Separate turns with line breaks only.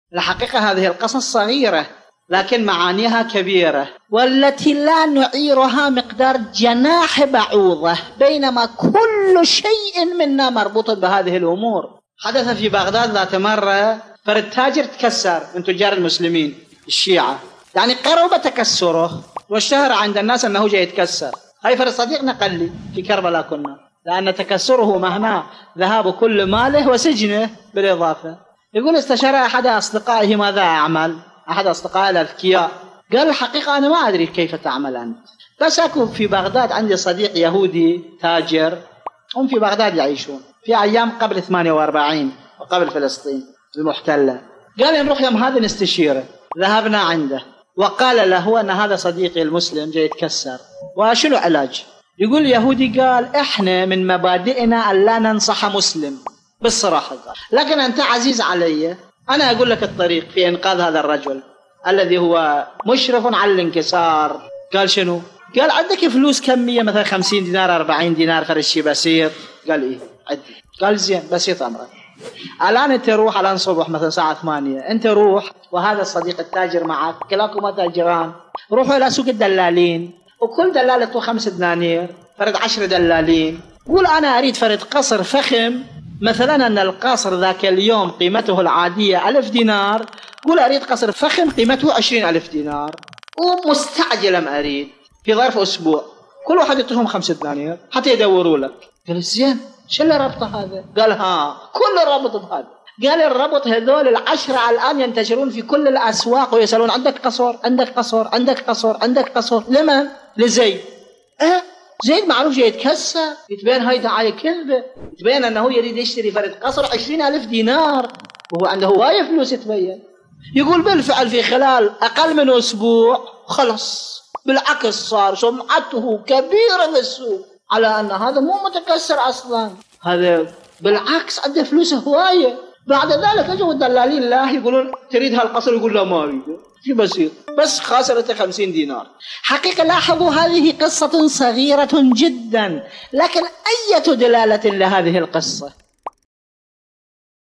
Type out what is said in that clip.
الحقيقة هذه القصص صغيرة لكن معانيها كبيرة، والتي لا نعيرها مقدار جناح بعوضة، بينما كل شيء منا مربوط بهذه الأمور. حدث في بغداد ذات مرة فرد تاجر تكسر من تجار المسلمين الشيعة، يعني قرب تكسره واشتهر عند الناس أنه جاي يتكسر. هاي فرد صديقنا قال لي في كربلاء كنا، لأن تكسره مهما ذهاب كل ماله وسجنه بالإضافة. يقول استشار أحد أصدقائه ماذا أعمل، أحد أصدقائي الأذكياء، قال الحقيقة أنا ما أدري كيف تعمل أنت، بس أكو في بغداد عندي صديق يهودي تاجر، هم في بغداد يعيشون في أيام قبل 48 وقبل فلسطين المحتلة. قال نروح يوم هذا نستشيره. ذهبنا عنده وقال له أن هذا صديقي المسلم جاي يتكسر وشنو علاج. يقول اليهودي قال إحنا من مبادئنا أن لا ننصح مسلم بالصراحة، قال لكن أنت عزيز علي، أنا أقول لك الطريق في إنقاذ هذا الرجل الذي هو مشرف على الانكسار. قال شنو؟ قال عندك فلوس كمية مثلا 50 دينار 40 دينار فرد شيء بسيط؟ قال إيه عندي. قال زين بسيط أمرك، الآن أنت روح الآن صبح مثلا الساعة 8، أنت روح وهذا الصديق التاجر معك كلاكما تاجران، روحوا إلى سوق الدلالين وكل دلالة تو 5 دنانير، فرد 10 دلالين. قول أنا أريد فرد قصر فخم، مثلا أن القصر ذاك اليوم قيمته العادية 1000 دينار، قول أريد قصر فخم قيمته 20,000 دينار ومستعجلا أريد في ظرف أسبوع، كل واحد يعطيهم 5 دنانير حتى يدوروا لك. قال زين شو اللي ربط هذا؟ قال ها كل الربط بهذا. قال الربط هذول 10 الآن ينتشرون في كل الأسواق ويسألون عندك قصر عندك قصر عندك قصر عندك قصر. لمن؟ لزيد. زيد معروف جاي يتكسر، يتبين هاي دعاية كذبة، يتبين أنه يريد يشتري فرد قصر 20,000 دينار وهو عنده هواية فلوس يتبين. يقول بالفعل في خلال أقل من أسبوع خلص، بالعكس صار سمعته كبيرة في السوق على أن هذا مو متكسر أصلا، هذا بالعكس عنده فلوس هواية. بعد ذلك اجوا الدلالين الله يقولون تريد هالقصر، يقول لا ما أريده، في بسيط بس خاسرته 50 دينار. حقيقة لاحظوا هذه قصة صغيرة جدا، لكن أية دلالة لهذه القصة؟